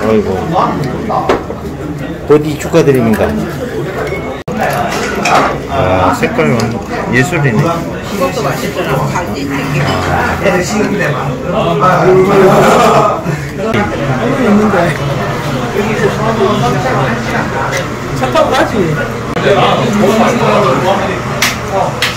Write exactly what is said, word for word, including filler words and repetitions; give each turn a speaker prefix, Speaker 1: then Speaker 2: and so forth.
Speaker 1: 아이고. 버디 축하드립니다. 아, 색깔 예술이네.
Speaker 2: 이것도 맛있잖아. 간지 튀김.
Speaker 3: 있는데 차 타고 가지.